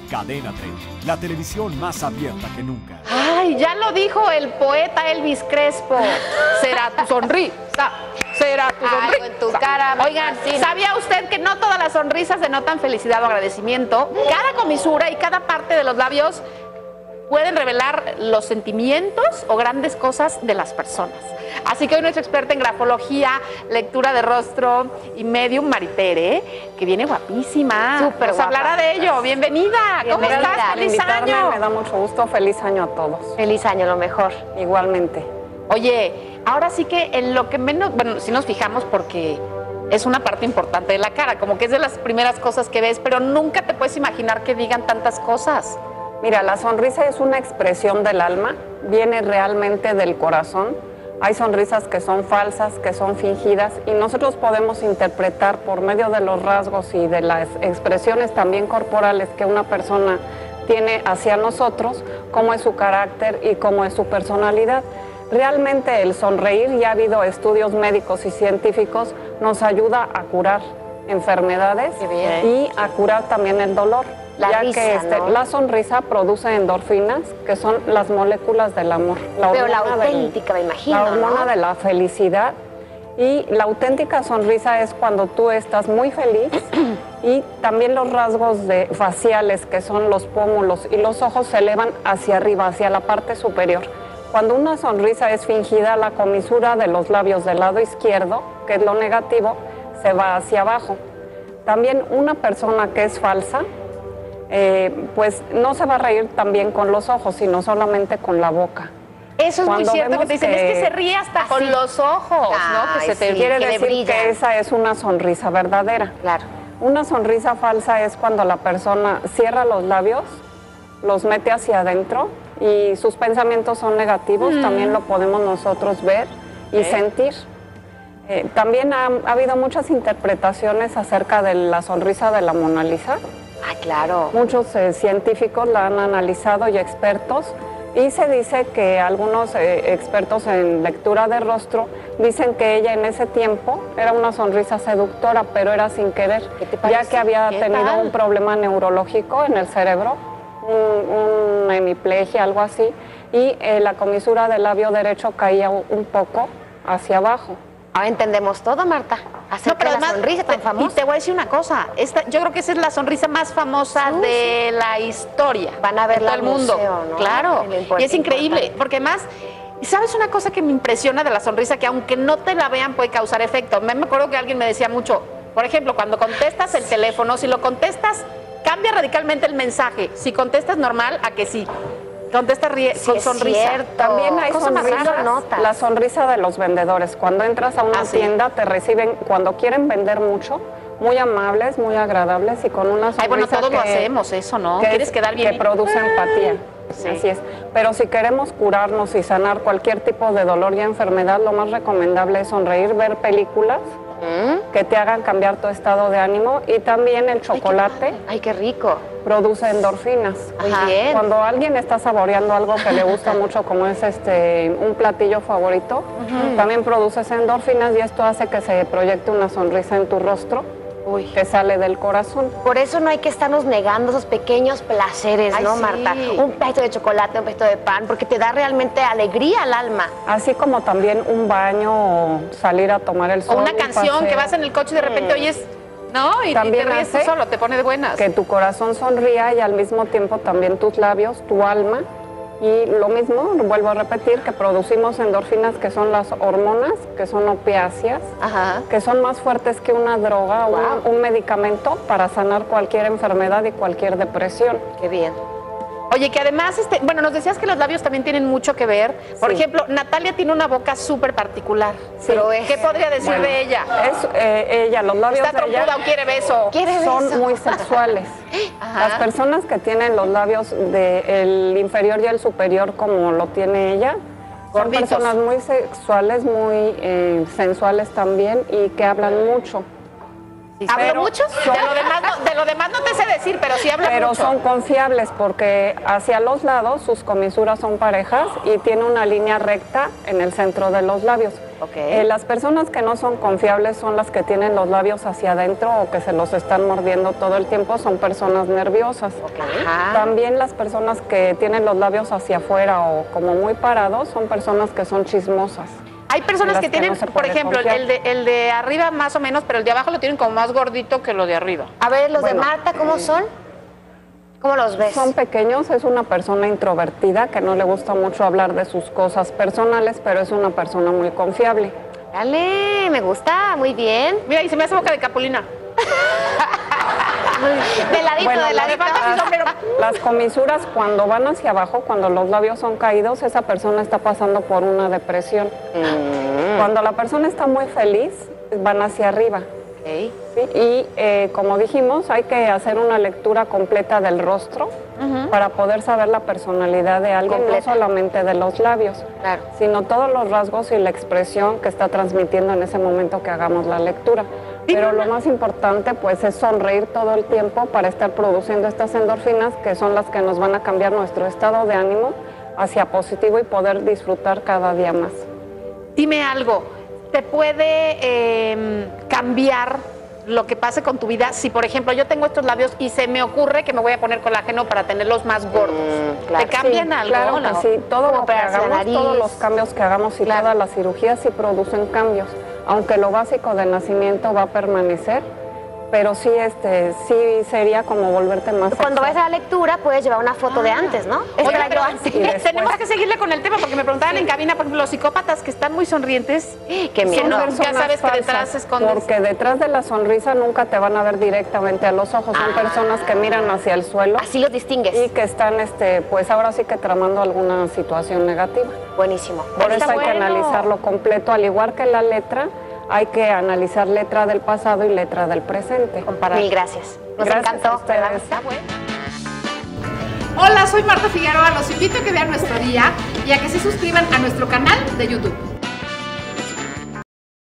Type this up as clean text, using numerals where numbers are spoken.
Cadena 30, la televisión más abierta que nunca. Ay, ya lo dijo el poeta Elvis Crespo. Será tu sonrisa. Será tu sonrisa. Algo en tu cara. Oigan, ¿sabía usted que no todas las sonrisas denotan felicidad o agradecimiento? Cada comisura y cada parte de los labios pueden revelar los sentimientos o grandes cosas de las personas. Así que hoy nuestra experta en grafología, lectura de rostro y medium, Maritere, que viene guapísima. Súper Nos guapa. hablará de ello. Bienvenida. ¿Cómo Bienvenida. estás? ¡Feliz año! Me da mucho gusto. Feliz año a todos. Feliz año, lo mejor. Igualmente. Oye, ahora sí que en lo que menos, bueno, si nos fijamos porque es una parte importante de la cara, como que es de las primeras cosas que ves, pero nunca te puedes imaginar que digan tantas cosas. Mira, la sonrisa es una expresión del alma, viene realmente del corazón. Hay sonrisas que son falsas, que son fingidas, y nosotros podemos interpretar por medio de los rasgos y de las expresiones también corporales que una persona tiene hacia nosotros, cómo es su carácter y cómo es su personalidad. Realmente el sonreír, ya ha habido estudios médicos y científicos, nos ayuda a curar enfermedades y a curar también el dolor. La risa, ¿no? La sonrisa produce endorfinas, que son las moléculas del amor. Pero la auténtica, me imagino, la hormona ¿no? de la felicidad. Y la auténtica sonrisa es cuando tú estás muy feliz y también los rasgos faciales, que son los pómulos y los ojos, se elevan hacia arriba, hacia la parte superior. Cuando una sonrisa es fingida, la comisura de los labios del lado izquierdo, que es lo negativo, se va hacia abajo. También una persona que es falsa, pues no se va a reír también con los ojos, sino solamente con la boca. Eso es muy Cuando cierto, que te dicen, es que se ríe hasta así con los ojos, ¿no? Que Ay, se te sí. quiere que le decir brilla. que esa es una sonrisa verdadera. Claro. Una sonrisa falsa es cuando la persona cierra los labios, los mete hacia adentro y sus pensamientos son negativos, también lo podemos nosotros ver y sentir. También ha habido muchas interpretaciones acerca de la sonrisa de la Mona Lisa. Ah, claro. Muchos científicos la han analizado y expertos, y se dice que algunos expertos en lectura de rostro dicen que ella en ese tiempo era una sonrisa seductora, pero era sin querer, ¿Qué te parece? ya que había ¿Qué tenido tal? un problema neurológico en el cerebro, una hemiplegia, algo así, y la comisura del labio derecho caía un poco hacia abajo. Ahora entendemos todo, Marta. Acerca de la sonrisa tan y famosa. te voy a decir una cosa, yo creo que esa es la sonrisa más famosa de la historia. Van a de verla todo el al mundo. museo, ¿no? Claro, Lo y es increíble, importante. porque además, ¿sabes una cosa que me impresiona de la sonrisa? Que aunque no te la vean puede causar efecto. Me acuerdo que alguien me decía mucho, por ejemplo, cuando contestas el teléfono, si lo contestas, cambia radicalmente el mensaje. Si contestas normal, a que sí. Contestas con es sonrisa. cierto. También hay Cosa más sonrisas, rara, notas. la sonrisa de los vendedores. Cuando entras a una sí. tienda, te reciben, cuando quieren vender mucho, muy amables, muy agradables y con una sonrisa Ay, bueno, todos lo hacemos eso, ¿no? ¿Quieres quedar bien? Que produce empatía. Sí. Así es. Pero si queremos curarnos y sanar cualquier tipo de dolor y enfermedad, lo más recomendable es sonreír, ver películas que te hagan cambiar tu estado de ánimo, y también el chocolate Ay, qué rico. produce endorfinas. Muy bien. Cuando alguien está saboreando algo que le gusta mucho, como es un platillo favorito, también produces endorfinas, y esto hace que se proyecte una sonrisa en tu rostro que sale del corazón. Por eso no hay que estarnos negando esos pequeños placeres, Ay, ¿no, sí. Marta? Un pedacito de chocolate, un pedacito de pan, porque te da realmente alegría al alma. Así como también un baño o salir a tomar el sol. O una un canción paseo, que vas en el coche y de repente oyes, ¿no? Y te También ríes tú hace solo, te pone de buenas. que tu corazón sonría, y al mismo tiempo también tus labios, tu alma. Y lo mismo, vuelvo a repetir, que producimos endorfinas, que son las hormonas, que son opiáceas, Ajá. que son más fuertes que una droga o un medicamento para sanar cualquier enfermedad y cualquier depresión. Qué bien. Oye, que además, bueno, nos decías que los labios también tienen mucho que ver. Por Sí. ejemplo, Natalia tiene una boca súper particular. Pero es- ¿Qué podría decir Bueno, de ella? Ella, los labios ¿Está de ella trompuda o quiere beso? ¿Quiere son beso? muy sexuales. Las personas que tienen los labios del inferior y el superior como lo tiene ella, son Gorditos. personas muy sexuales, muy sensuales también, y que hablan mucho. ¿Hablo mucho? De lo demás no te sé decir, pero sí hablo mucho. Pero son confiables porque hacia los lados sus comisuras son parejas y tiene una línea recta en el centro de los labios. Ok. Las personas que no son confiables son las que tienen los labios hacia adentro o que se los están mordiendo todo el tiempo, son personas nerviosas. Ajá. También las personas que tienen los labios hacia afuera o como muy parados son personas que son chismosas. Hay personas las que tienen, no se por puede ejemplo, confiar. el de arriba más o menos, pero el de abajo lo tienen como más gordito que lo de arriba. A ver, los Bueno. de Marta, ¿cómo son? ¿Cómo los ves? Son pequeños, es una persona introvertida que no le gusta mucho hablar de sus cosas personales, pero es una persona muy confiable. Dale, me gusta, muy bien. Mira, y se me hace boca de capulina. De ladito, Bueno, de ladito. Las comisuras cuando van hacia abajo, cuando los labios son caídos, esa persona está pasando por una depresión. Cuando la persona está muy feliz, van hacia arriba. Ok. ¿Sí? Y como dijimos, hay que hacer una lectura completa del rostro para poder saber la personalidad de alguien, Completa. no solamente de los labios, Claro. sino todos los rasgos y la expresión que está transmitiendo en ese momento que hagamos la lectura. Pero lo más importante pues es sonreír todo el tiempo para estar produciendo estas endorfinas que son las que nos van a cambiar nuestro estado de ánimo hacia positivo y poder disfrutar cada día más. Dime algo, ¿te puede cambiar lo que pase con tu vida si, por ejemplo, yo tengo estos labios y se me ocurre que me voy a poner colágeno para tenerlos más gordos? claro. ¿Te cambian Sí, algo? Claro ¿no? que sí, todo Como lo que operarse la hagamos, nariz. todos los cambios que hagamos y Claro. todas las cirugías sí producen cambios, aunque lo básico de nacimiento va a permanecer, pero sí, sí sería como volverte más Cuando sexual. vayas a la lectura puedes llevar una foto de antes, ¿no? Oye, Esta pero yo así. Y después- tenemos que seguirle con el tema porque me preguntaban en cabina, por ejemplo, los psicópatas que están muy sonrientes. Qué miedo. Son No, ya Personas sabes que falsas, detrás se esconden. porque detrás de la sonrisa nunca te van a ver directamente a los ojos, son personas que miran hacia el suelo Así los distingues. y que están, pues ahora sí que tramando alguna situación negativa. Buenísimo. Por eso Está hay que bueno. analizarlo completo, al igual que la letra, hay que analizar letra del pasado y letra del presente. Mil gracias. Nos Gracias encantó, a ustedes. ¿verdad? Está bueno. Hola, soy Marta Figueroa. Los invito a que vean nuestro día y a que se suscriban a nuestro canal de YouTube.